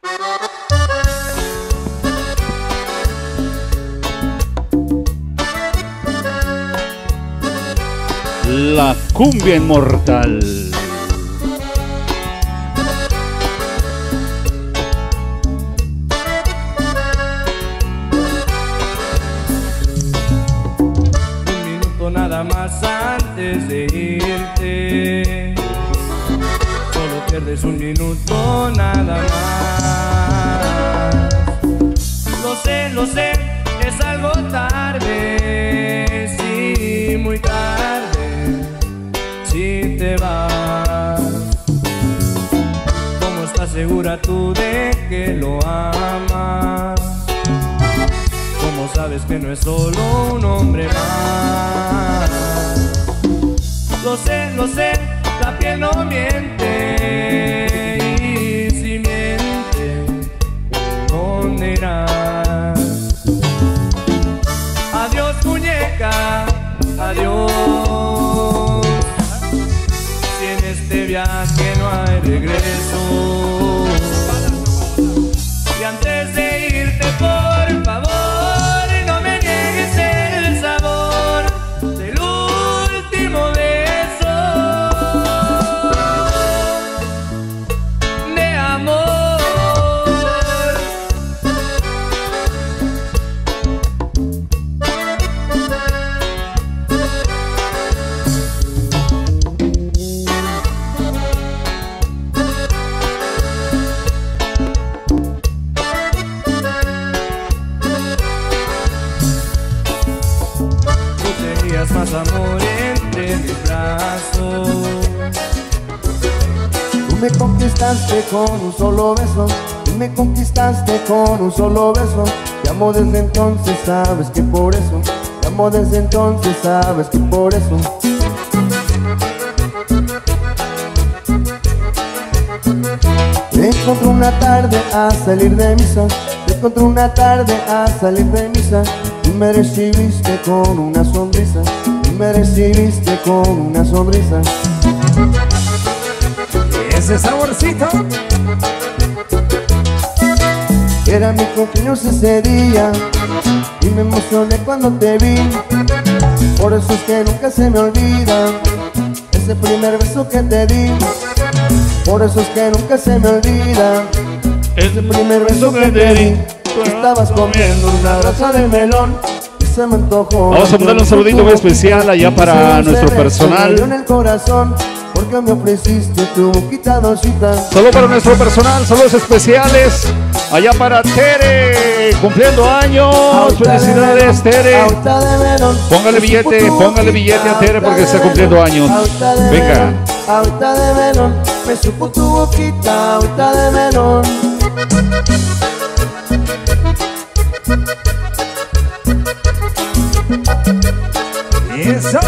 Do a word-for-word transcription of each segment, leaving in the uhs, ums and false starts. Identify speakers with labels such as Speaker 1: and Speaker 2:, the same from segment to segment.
Speaker 1: La cumbia inmortal.
Speaker 2: Un minuto nada más antes de irte. Solo pierdes un minuto nada más. Lo sé, lo sé, es algo tarde. Sí, muy tarde. Si te vas, ¿cómo estás segura tú de que lo amas? ¿Cómo sabes que no es solo un hombre más? Lo sé, lo sé, la piel no miente. Y si miente, ¿dónde irás? Adiós muñeca, adiós. Este viaje no hay regreso. Y antes de irte, por favor, no me niegues el sabor del último beso de amor. Más amor entre mis brazos.
Speaker 3: Tú me conquistaste con un solo beso. Tú me conquistaste con un solo beso. Te amo desde entonces, sabes que por eso. Te amo desde entonces, sabes que por eso. Te encontré una tarde a salir de misa. Te encontré una tarde a salir de misa. Y me recibiste con una sonrisa. Y me recibiste con una sonrisa.
Speaker 2: Ese saborcito.
Speaker 3: Era mi cumpleaños ese día y me emocioné cuando te vi. Por eso es que nunca se me olvida ese primer beso que te di. Por eso es que nunca se me olvida ese primer beso que te di. Estabas comiendo una brasa de melón y se me antojó.
Speaker 1: Vamos a mandarle un saludito muy especial allá para nuestro personal.
Speaker 3: En el corazón porque me ofreciste tu boquita dulcita.
Speaker 1: Saludos para nuestro personal, saludos especiales allá para Tere, cumpliendo años. Felicidades, Tere. Póngale billete, póngale billete a Tere porque está cumpliendo años. Venga.
Speaker 3: Agüita de melón, me supo tu boquita, agüita de melón.
Speaker 2: Y eso.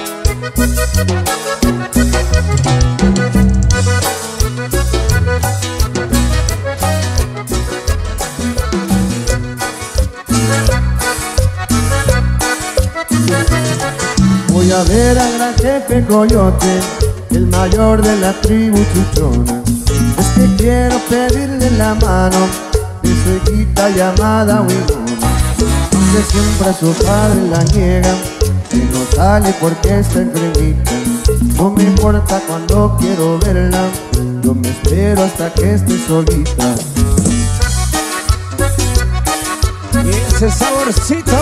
Speaker 3: Voy a ver al gran jefe Coyote, el mayor de la tribu Chuchona. Es que quiero pedirle la mano de su hijita llamada Winona, que siempre a su padre la niega, que no sale porque está enfermita. No me importa cuando quiero verla, yo me espero hasta que esté solita.
Speaker 2: Y ese saborcito.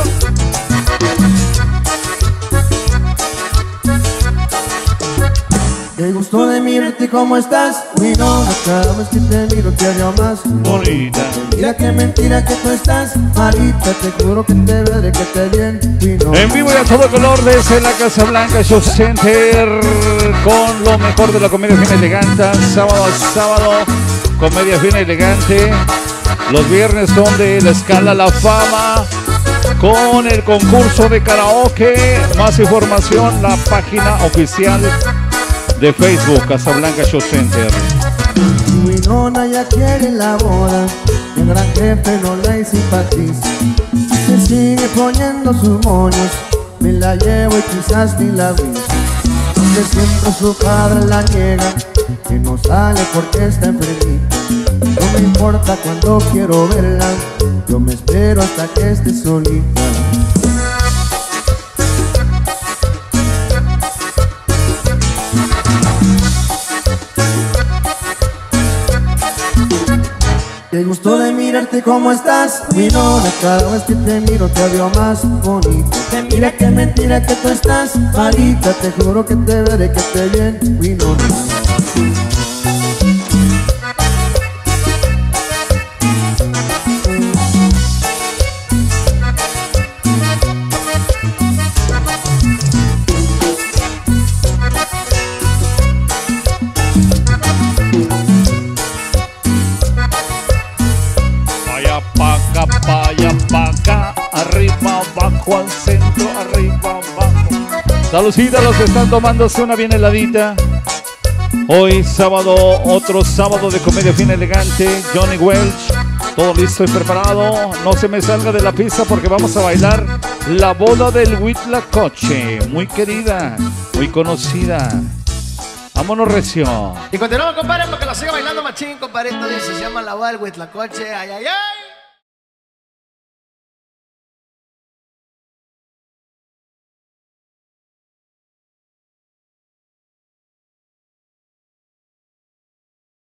Speaker 3: Qué gusto de mirarte, ¿cómo estás? Winona, cada vez que te miro te hallo más
Speaker 1: bonita.
Speaker 3: Mira qué mentira que tú estás malita, te juro que te veré, que te bien Winona.
Speaker 1: En vivo y a todo color desde la Casa Blanca Show Center con lo mejor de la comedia fina elegante. Sábado a sábado, comedia fina elegante. Los viernes son de la Escala La Fama con el concurso de karaoke. Más información, la página oficial de Facebook, Casablanca Show Center.
Speaker 3: Winona ya quiere la boda, el gran jefe no la simpatiza. Se sigue poniendo sus moños, me la llevo y quizás ni la avisa. Porque siempre su padre la niega, que no sale porque está enfermita. No me importa cuando quiero verla, yo me espero hasta que esté solita. Qué gusto de mirarte, ¿cómo estás? Winona, cada vez que te miro te veo más bonita. Mira qué mentira que tú estás malita, te juro que te veré, que esté bien, Winona.
Speaker 1: Vaya pa' acá, arriba, abajo, al centro, arriba, abajo. Saludcita a los que están tomándose una bien heladita. Hoy sábado, otro sábado de comedia fina elegante. Johnny Welch, todo listo y preparado. No se me salga de la pista porque vamos a bailar la boda del Huitlacoche. Muy querida, muy conocida. Vámonos recio.
Speaker 4: Y continuamos, compadre, porque lo siga bailando machín, compadre. Esto dice, se llama la boda del Huitlacoche. Ay, ay, ay.